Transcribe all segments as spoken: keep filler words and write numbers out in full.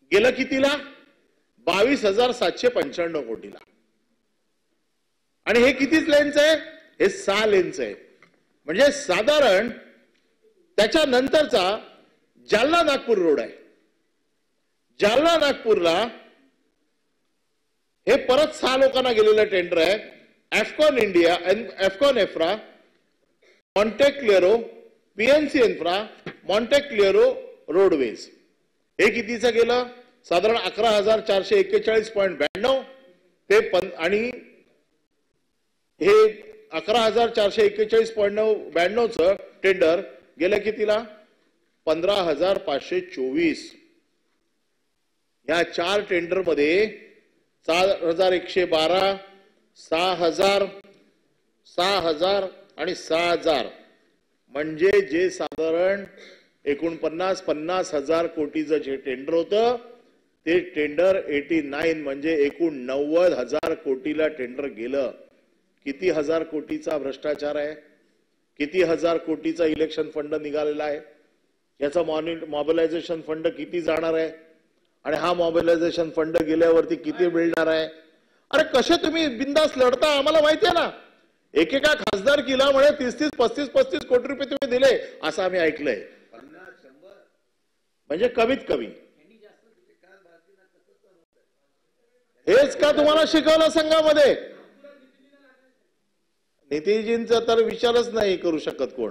गेलं कितीला? बावीस हजार सातशे पंच्याण्णव कोटीला. आणि हे कितीच लेनचं आहे? हे सहा लेनचं आहे. म्हणजे साधारण त्याच्यानंतरचा जालना नागपूर रोड आहे. जालना नागपूरला हे परत सहा लोकांना गेलेलं टेंडर आहे. Afcons India, Afcons infra, Montecarlo, PNC infra, Montecarlo roadways. हे कितीचं गेलं? साधारण अकरा हजार चारशे एक्केचाळीस पॉईंट ब्याण्णव ते पन आणि हे अकरा हजार चारशे एक्केचाळीस पॉईंट नऊ ब्याण्णवचं टेंडर गेलं कितीला? पंधरा हजार पाचशे चोवीस. या चार टेंडर मध्ये चार हजार एकशे बारा, सहा हजार, सहा हजार आणि सहा हजार म्हणजे जे साधारण एकोणपन्नास पन्नास हजार कोटीचं जे टेंडर होतं ते टेंडर एटी नाईन म्हणजे एकूण नव्वद हजार कोटीला टेंडर गेलं. किती हजार कोटीचा भ्रष्टाचार आहे? किती हजार कोटीचा इलेक्शन फंड निघालेला आहे? याचा मॉबिलायझेशन फंड किती जाणार आहे? आणि हा मॉबिलायझेशन फंड गेल्यावरती किती मिळणार आहे? अरे कसे तुम्ही बिंदास लढता आम्हाला माहिती आहे ना. एकेका खासदार किला म्हणे तीस तीस पस्तीस पस्तीस कोटी रुपये तुम्ही दिले असं आम्ही ऐकलंय. म्हणजे कमीत कमी हेच का तुम्हाला शिकवलं संघामध्ये? नितीनजींचा तर विचारच नाही करू शकत कोण.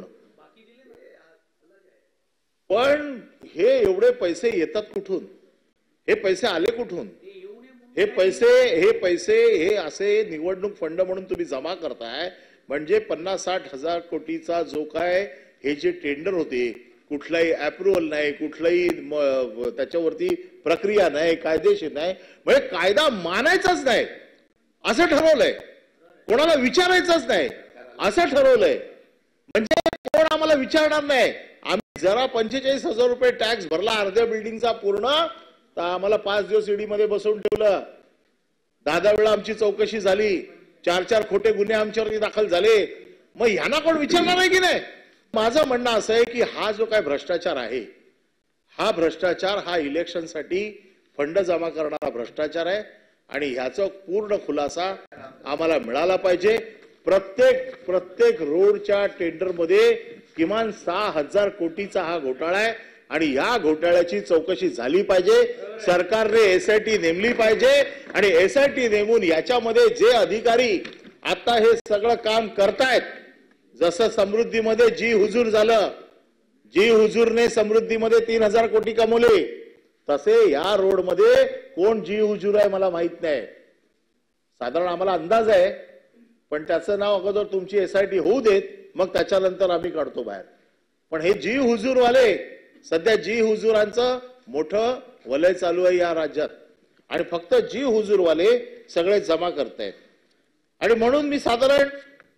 पण हे एवढे पैसे येतात कुठून? हे पैसे आले कुठून? हे पैसे हे पैसे हे असे निवडणूक फंड म्हणून तुम्ही जमा करताय. म्हणजे पन्नास साठ हजार कोटीचा जो काय हे जे टेंडर होते कुठलाही अप्रुव्हल नाही, कुठलाही त्याच्यावरती प्रक्रिया नाही, कायदेशीर नाही. म्हणजे कायदा मानायचाच नाही असं ठरवलंय. कोणाला विचारायचंच नाही असं ठरवलंय. म्हणजे कोण आम्हाला विचारणार नाही. आम्ही जरा पंचेचाळीस हजार रुपये टॅक्स भरला अर्ध्या बिल्डिंगचा पूर्ण तर आम्हाला पाच दिवस ईडी मध्ये बसवून ठेवलं. दहा दहा वेळा आमची चौकशी झाली. चार चार खोटे गुन्हे आमच्यावरती दाखल झाले. मग ह्यांना कोण विचारणार आहे की नाही? माझं म्हणणं असं आहे की हा जो काय भ्रष्टाचार आहे हा भ्रष्टाचार हा इलेक्शनसाठी फंड जमा करणारा भ्रष्टाचार आहे. आणि ह्याचा पूर्ण खुलासा आम्हाला मिळाला पाहिजे. प्रत्येक प्रत्येक रोडच्या टेंडर मध्ये किमान सहा हजार कोटीचा हा घोटाळा आहे. आणि या घोटाळ्याची चौकशी झाली पाहिजे. सरकारने एसआयटी नेमली पाहिजे. आणि एसआयटी नेमून याच्यामध्ये जे अधिकारी आता हे सगळं काम करतायत, जसं समृद्धीमध्ये जी हुजूर झालं, जी हुजूरने समृद्धीमध्ये तीन हजार कोटी कमवले, तसे या रोड मध्ये कोण जी हुजूर आहे मला माहित नाही. साधारण आम्हाला अंदाज आहे पण त्याचं नाव अगोदर तुमची एसआयटी होऊ देत मग त्याच्यानंतर आम्ही काढतो बाहेर. पण हे जी हुजूर वाले सध्या जी हुजूरांचं मोठं वलय चालू आहे या राज्यात. आणि फक्त जी हुजूर वाले सगळे जमा करतायत. आणि म्हणून मी साधारण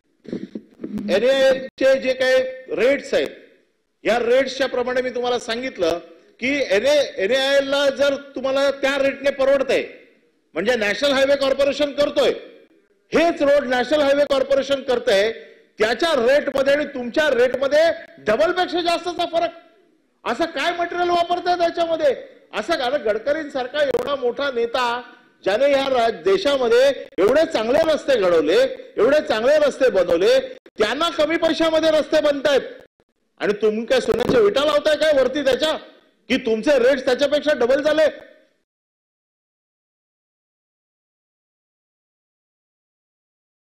एनएचे जे काही रेट्स आहेत या रेट्सच्या प्रमाणे मी तुम्हाला सांगितलं की एनए एनएआयला जर तुम्हाला त्या रेटने परवडतंय म्हणजे नॅशनल हायवे कॉर्पोरेशन करतोय हेच रोड नॅशनल हायवे कॉर्पोरेशन करतंय त्याच्या रेटमध्ये आणि तुमच्या रेटमध्ये डबल पेक्षा जास्तचा फरक. असं काय मटेरियल वापरताय त्याच्यामध्ये? असं कारण गडकरींसारखा एवढा मोठा नेता ज्याने या देशामध्ये एवढे चांगले रस्ते घडवले, एवढे चांगले रस्ते बनवले, त्यांना कमी पैशामध्ये रस्ते बनतायत. आणि तुम्ही काय सोन्याच्या विटा लावताय काय वरती त्याच्या की तुमचे रेट्स त्याच्यापेक्षा डबल झाले?